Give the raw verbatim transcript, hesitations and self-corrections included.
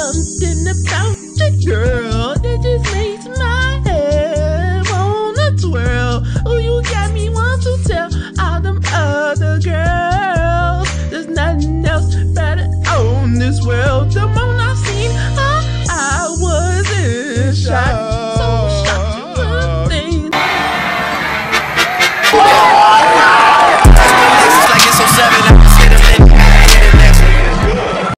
something about you, girl, that just makes my head wanna twirl. Oh, you got me want to tell all them other girls there's nothing else better on this world.